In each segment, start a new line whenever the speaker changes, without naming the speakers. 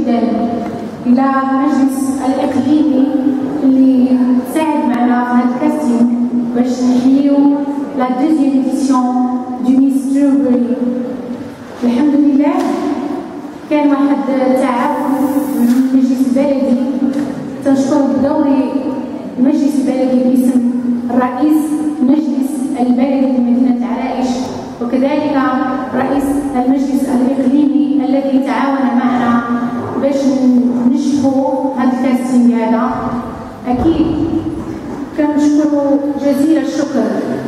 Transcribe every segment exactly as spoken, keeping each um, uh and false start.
جدا الى المجلس الاقليمي اللي ساعد معنا في هذا الكاستينغ باش نحيو لا دوزيام اديسيون دو ميس ستروبري. الحمد لله كان واحد التعاون من المجلس البلدي، تنشكر بدوري المجلس البلدي باسم الرئيس المجلس البلدي لمدينه عرائش، وكذلك رئيس المجلس الاقليمي الذي تعاون معنا باش نشفوا هذا الكاستينغ هذا. اكيد كنشكر جزيل الشكر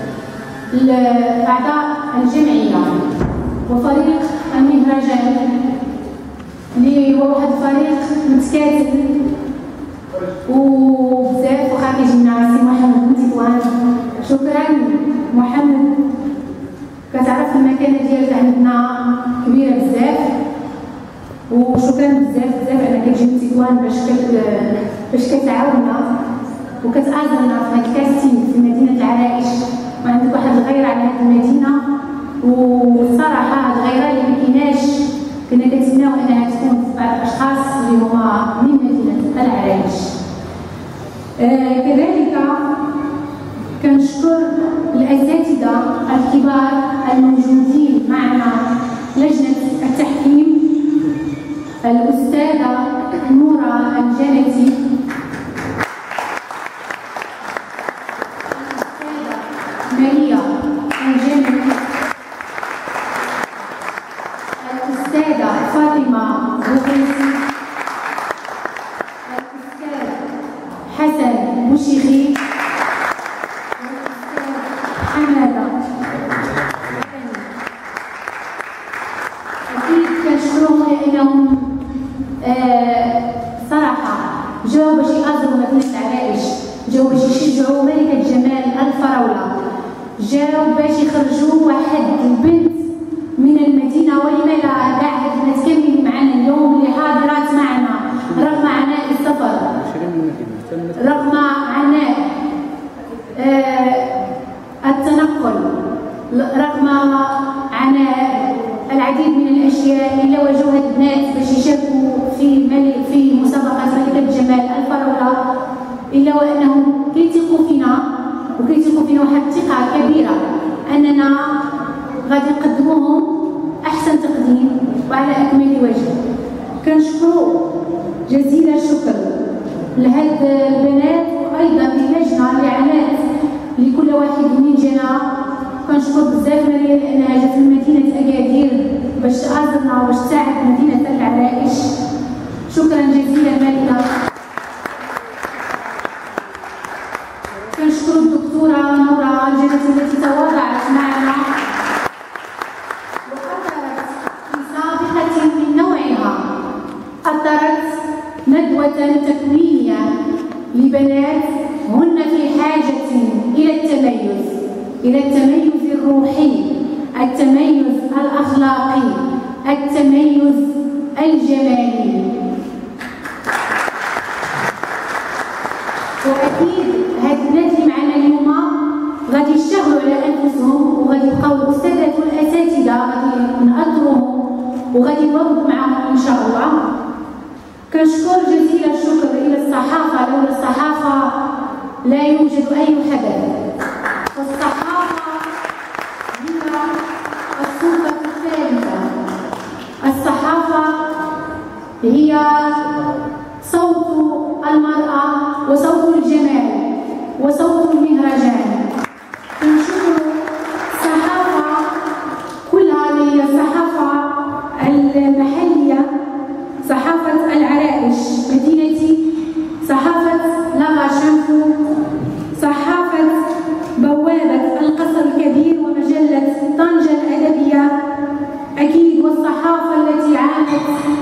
لاعضاء الجمعيه وفريق المهرجان اللي هو واحد الفريق متكاتل وبزاف وخا كيجينا سي محمد بن تطوان. شكرا محمد، كتعرف المكانه ديالك عندنا كبيره بزاف، وشكرا بزاف بزاف انك كتجي من تطوان باش كت باش كتعاوننا وكتآزرنا في هذا الكاستينغ في مدينه عرائش، وعندك واحد الغيره على هذه المدينه. والصراحه هذه الغيره اللي ما كايناش كنا كنتمناو انها تكون في بعض الاشخاص اللي هما من مدينه العرائش. آه كذلك كنشكر الاساتذه الكبار الموجودين معنا، لجنه التحكيم، الاستاذه نورة الجنتي، الاستاذه ماريا الجنتي، الاستاذه فاطمه بوغيسي، الاستاذ حسن بوشيخي، الاستاذ حماده. اكيد كنشكرهم لانهم آه صراحه جاو باش يأزروا مدينه عرائش، جاو باش يشجعوا ملكه جمال الفراوله، جاو باش يخرجوا واحد البنت من المدينه، ولما لا كاع هاد الناس كاملين معنا اليوم اللي حاضرات معنا رغم عناء السفر، رغم عناء آه التنقل، رغم عناء العديد من الاشياء، الا واجهوا هاد البنات باش يشاركوا في ملك في مسابقه ملكه جمال الفراوله، الا وانهم كيثقوا فينا وكيثقوا فينا واحد الثقه كبيره اننا غادي نقدموهم احسن تقديم وعلى اكمل وجه. كنشكروا جزيل الشكر لهاد البنات وايضا اللجنه اللي عانات لكل واحد من جانا. كنشكر بزاف مريم لانها جات من مدينه اكادير باش تآزرنا وباش تساعد مدينه العرائش. شكرا جزيلا مالكه. كنشكر الدكتوره نورة الجنتي التي تواضعت معنا وحضرت في سابقه من نوعها، حضرت ندوه تكوينيه لبنات هن في حاجه الى التميز، الى التميز الروحي، التميز الاخلاقي، التميز الجمالي. واكيد هاد الناس اللي معنا اليوم غادي يشتغلوا على انفسهم وغادي يبقاو الاستاذات والاساتذه غادي نأطروهم وغادي نوروا معاهم ان شاء الله. كنشكر جزيل الشكر الى الصحافه، لولا الصحافه لا يوجد اي حدث، والصحافه هي السلطه الثالثه، الصحافه هي صوت المراه وصوت الجمال وصوت المهرجان. كنشكر الصحافه كلها اللي هي الصحافه المحليه، صحافه العرائش مدينتي، صحافه لاغا شامبو، صحافه بوابه القصر الكبير ومجله طنجه الادبيه، اكيد والصحافه التي عانت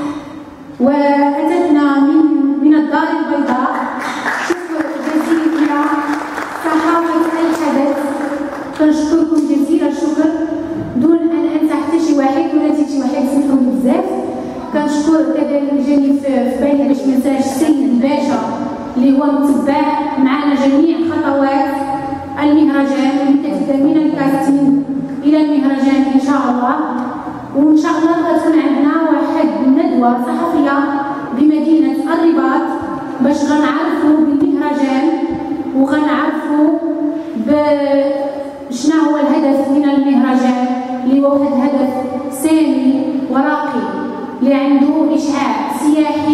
واتتنا من من الدار البيضاء. شكر جزيل الى صحافه الحدث، كنشكركم جزيل الشكر دون ان انسى حتى شي واحد ولا شي واحد، سمحوا لي بزاف. كنشكر كذلك جاني في بالي باش ما ننساش السيد الباشا اللي هو متبع معنا جميع خطوات المهرجان المتجدة من الكاستينغ الى المهرجان ان شاء الله. وان شاء الله غتكون عندنا واحد الندوه صحفيه بمدينة الرباط باش غنعرفوا بالمهرجان وغنعرفوا بشنا هو الهدف من المهرجان، اللي هو واحد هدف سامي وراقي اللي عنده إشعاع سياحي